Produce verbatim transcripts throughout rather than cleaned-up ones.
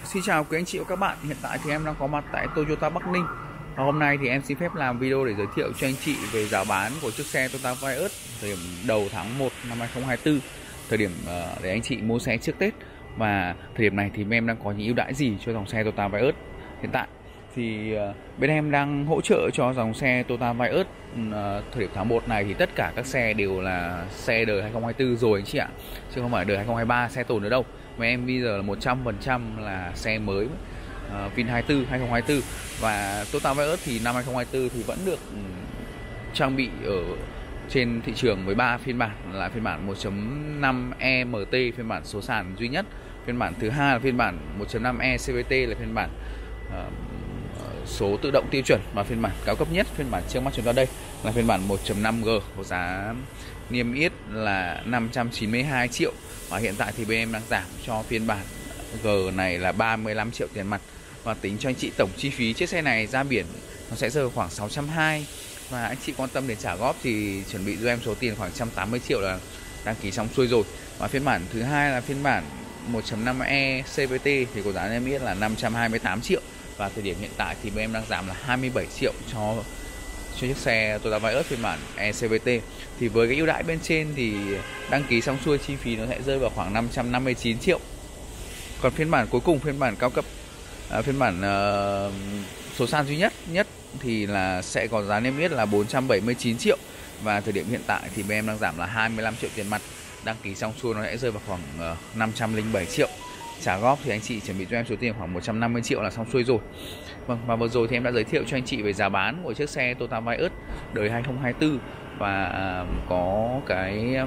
Xin chào quý anh chị và các bạn. Hiện tại thì em đang có mặt tại Toyota Bắc Ninh. Và hôm nay thì em xin phép làm video để giới thiệu cho anh chị về giá bán của chiếc xe Toyota Vios thời điểm đầu tháng một năm hai nghìn không trăm hai mươi tư, thời điểm để anh chị mua xe trước Tết. Và thời điểm này thì em đang có những ưu đãi gì cho dòng xe Toyota Vios. Hiện tại thì bên em đang hỗ trợ cho dòng xe Toyota Vios thời điểm tháng một này thì tất cả các xe đều là xe đời hai nghìn không trăm hai mươi tư rồi anh chị ạ, chứ không phải đời hai nghìn không trăm hai mươi ba xe tồn nữa đâu. Mà em bây giờ là một trăm phần trăm là xe mới, uh, Vin hai mươi tư, hai nghìn không trăm hai mươi tư. Và Toyota Vios thì năm hai nghìn không trăm hai mươi tư thì vẫn được um, trang bị ở trên thị trường với ba phiên bản, là phiên bản một chấm năm E M T, phiên bản số sàn duy nhất. Phiên bản thứ hai là phiên bản một chấm năm E C V T, là phiên bản uh, số tự động tiêu chuẩn. Và phiên bản cao cấp nhất, phiên bản trước mắt chúng ta đây là phiên bản một chấm năm G, có giá niêm yết là năm trăm chín mươi hai triệu. Và hiện tại thì bên em đang giảm cho phiên bản G này là ba mươi lăm triệu tiền mặt. Và tính cho anh chị tổng chi phí chiếc xe này ra biển nó sẽ rơi vào khoảng sáu trăm hai mươi. Và anh chị quan tâm đến trả góp thì chuẩn bị cho em số tiền khoảng một trăm tám mươi triệu là đăng ký xong xuôi rồi. Và phiên bản thứ hai là phiên bản một chấm năm E C V T thì có giá niêm yết là năm trăm hai mươi tám triệu. Và thời điểm hiện tại thì bên em đang giảm là hai mươi bảy triệu cho cho chiếc xe Toyota Vios phiên bản E C V T. Thì với cái ưu đãi bên trên thì đăng ký xong xuôi chi phí nó sẽ rơi vào khoảng năm trăm năm mươi chín triệu. Còn phiên bản cuối cùng, phiên bản cao cấp, à, phiên bản uh, số sàn duy nhất nhất thì là sẽ có giá niêm yết là bốn trăm bảy mươi chín triệu. Và thời điểm hiện tại thì bên em đang giảm là hai mươi lăm triệu tiền mặt, đăng ký xong xuôi nó sẽ rơi vào khoảng uh, năm trăm lẻ bảy triệu. Trả góp thì anh chị chuẩn bị cho em số tiền khoảng một trăm năm mươi triệu là xong xuôi rồi. Vâng, và vừa rồi thì em đã giới thiệu cho anh chị về giá bán của chiếc xe Toyota Vios đời hai nghìn không trăm hai mươi tư. Và uh, có cái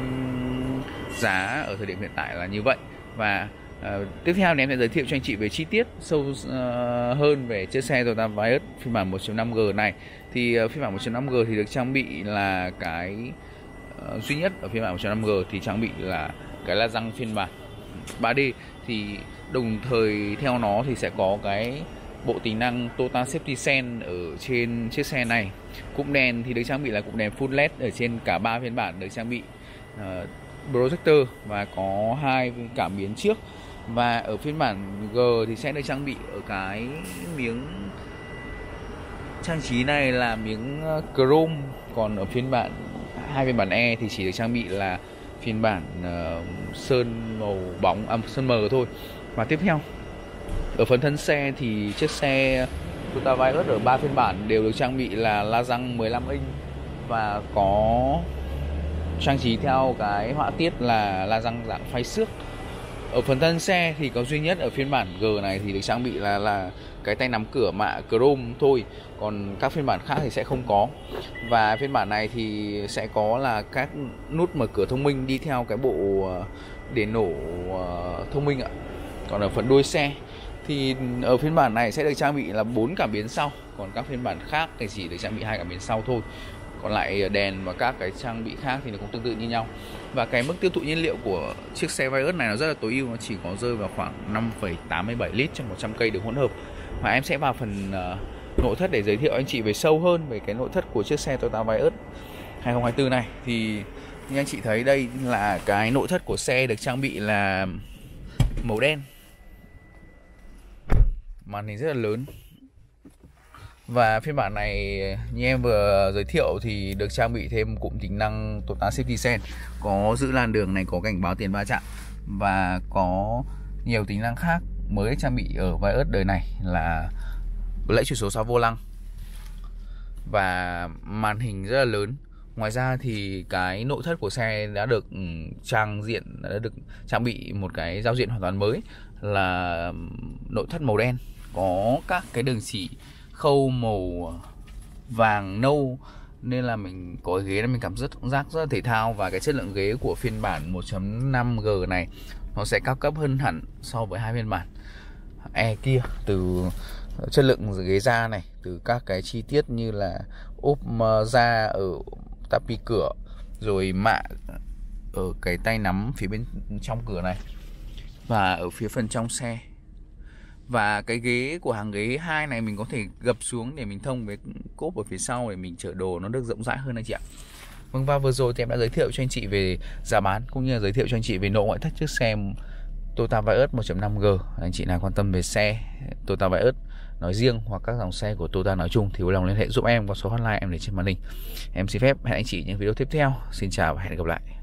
um, giá ở thời điểm hiện tại là như vậy. Và uh, tiếp theo thì em sẽ giới thiệu cho anh chị về chi tiết sâu uh, hơn về chiếc xe Toyota Vios phiên bản một chấm năm G này. Thì uh, phiên bản một chấm năm G thì được trang bị là cái uh, duy nhất ở phiên bản một chấm năm G thì trang bị là cái la răng phiên bản ba D. Thì đồng thời theo nó thì sẽ có cái bộ tính năng Total Safety Sense ở trên chiếc xe này. Cụm đèn thì được trang bị là cụm đèn full led ở trên cả ba phiên bản, được trang bị uh, projector và có hai cảm biến trước. Và ở phiên bản G thì sẽ được trang bị ở cái miếng trang trí này là miếng chrome. Còn ở phiên bản hai phiên bản E thì chỉ được trang bị là phiên bản uh, sơn màu bóng, à, sơn mờ thôi. Và tiếp theo ở phần thân xe thì chiếc xe Toyota Vios ở ba phiên bản đều được trang bị là la răng mười lăm inch và có trang trí theo cái họa tiết là la răng dạng phay xước. Ở phần thân xe thì có duy nhất ở phiên bản G này thì được trang bị là là cái tay nắm cửa mạ chrome thôi, còn các phiên bản khác thì sẽ không có. Và phiên bản này thì sẽ có là các nút mở cửa thông minh đi theo cái bộ đèn nổ thông minh ạ. Còn ở phần đuôi xe thì ở phiên bản này sẽ được trang bị là bốn cảm biến sau, còn các phiên bản khác thì chỉ được trang bị hai cảm biến sau thôi. Còn lại đèn và các cái trang bị khác thì nó cũng tương tự như nhau. Và cái mức tiêu thụ nhiên liệu của chiếc xe Vios này nó rất là tối ưu, nó chỉ có rơi vào khoảng năm phẩy tám mươi bảy lít trong một trăm cây đường hỗn hợp. Và em sẽ vào phần uh, nội thất để giới thiệu anh chị về sâu hơn về cái nội thất của chiếc xe Toyota Vios hai nghìn không trăm hai mươi tư này. Thì như anh chị thấy đây là cái nội thất của xe được trang bị là màu đen, màn hình rất là lớn. Và phiên bản này như em vừa giới thiệu thì được trang bị thêm cụm tính năng Total Safety Sense, có giữ làn đường này, có cảnh báo tiền va chạm và có nhiều tính năng khác mới trang bị ở Vios đời này là lẫy chuyển số sau vô lăng và màn hình rất là lớn. Ngoài ra thì cái nội thất của xe đã được trang diện đã được trang bị một cái giao diện hoàn toàn mới là nội thất màu đen, có các cái đường chỉ khâu màu vàng nâu, nên là mình có ghế là mình cảm giác rất, rất là thể thao. Và cái chất lượng ghế của phiên bản một chấm năm G này nó sẽ cao cấp hơn hẳn so với hai phiên bản E kia, từ chất lượng ghế da này, từ các cái chi tiết như là ốp da ở tapi cửa, rồi mạ ở cái tay nắm phía bên trong cửa này và ở phía phần trong xe. Và cái ghế của hàng ghế hai này mình có thể gập xuống để mình thông với cốp ở phía sau để mình chở đồ nó được rộng rãi hơn anh chị ạ. Vâng, và vừa rồi thì em đã giới thiệu cho anh chị về giá bán cũng như là giới thiệu cho anh chị về nội ngoại thất chiếc xe Toyota Vios một chấm năm G. Anh chị nào quan tâm về xe Toyota Vios nói riêng hoặc các dòng xe của Toyota nói chung thì vui lòng liên hệ giúp em qua số hotline em để trên màn hình. Em xin phép hẹn anh chị những video tiếp theo. Xin chào và hẹn gặp lại.